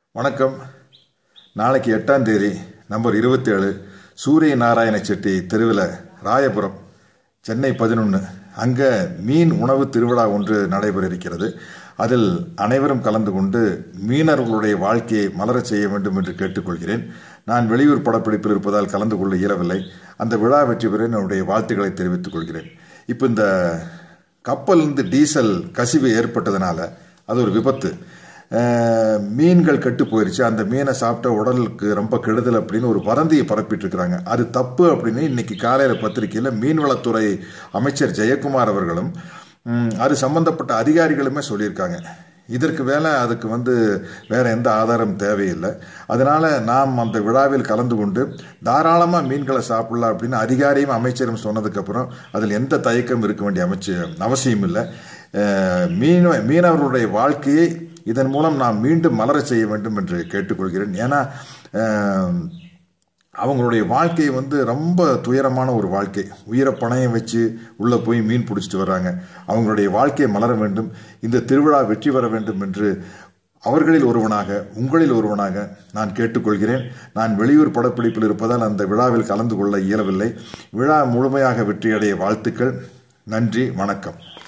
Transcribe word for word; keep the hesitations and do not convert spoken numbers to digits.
வணக்கம். நாளைக்கு எட்டாம் தேதி நம்பர் இருபத்தி ஏழு சூரிய நாராயண செட்டி தெருவில் ராயபுரம் சென்னை பதினொன்று அங்கே மீன் உணவு திருவிழா ஒன்று நடைபெற இருக்கிறது. அதில் அனைவரும் கலந்து கொண்டு மீனவர்களுடைய வாழ்க்கையை மலரச் செய்ய வேண்டும் என்று கேட்டுக்கொள்கிறேன். நான் வெளியூர் படப்பிடிப்பில் இருப்பதால் கலந்து கொள்ள இயலவில்லை. அந்த விழா வெற்றி பெற என்னுடைய வாழ்த்துக்களை தெரிவித்துக் கொள்கிறேன். இப்போ இந்த கப்பலிருந்து டீசல் கசிவு ஏற்பட்டதுனால அது ஒரு விபத்து. மீன்கள் கெட்டு போயிடுச்சு. அந்த மீனை சாப்பிட்ட உடலுக்கு ரொம்ப கெடுதல் அப்படின்னு ஒரு வதந்தியை பரப்பிட்டு இருக்கிறாங்க. அது தப்பு அப்படின்னு இன்னைக்கு காலையில் பத்திரிகையில் மீன்வளத்துறை அமைச்சர் ஜெயக்குமார் அவர்களும் அது சம்பந்தப்பட்ட அதிகாரிகளுமே சொல்லியிருக்காங்க. இதற்கு வேலை அதுக்கு வந்து வேற எந்த ஆதாரம் தேவையில்லை. அதனால நாம் அந்த விழாவில் கலந்து கொண்டு தாராளமாக மீன்களை சாப்பிடலாம் அப்படின்னு அதிகாரியும் அமைச்சரும் சொன்னதுக்கப்புறம் அதில் எந்த தயக்கம் இருக்க வேண்டிய அமைச்சு அவசியம் இல்லை. மீன மீனவர்களுடைய வாழ்க்கையை இதன் மூலம் நாம் மீண்டும் மலரச் செய்ய வேண்டும் என்று கேட்டுக்கொள்கிறேன். ஏன்னா அவங்களுடைய வாழ்க்கை வந்து ரொம்ப துயரமான ஒரு வாழ்க்கை. உயிரை பணையம் வச்சு உள்ளே போய் மீன் பிடிச்சிட்டு வர்றாங்க. அவங்களுடைய வாழ்க்கையை மலர வேண்டும், இந்த திருவிழா வெற்றி பெற வேண்டும் என்று அவர்களில் ஒருவனாக உங்களில் ஒருவனாக நான் கேட்டுக்கொள்கிறேன். நான் வெளியூர் படப்பிடிப்பில் இருப்பதால் அந்த விழாவில் கலந்து கொள்ள இயலவில்லை. விழா முழுமையாக வெற்றியடைய வாழ்த்துக்கள். நன்றி, வணக்கம்.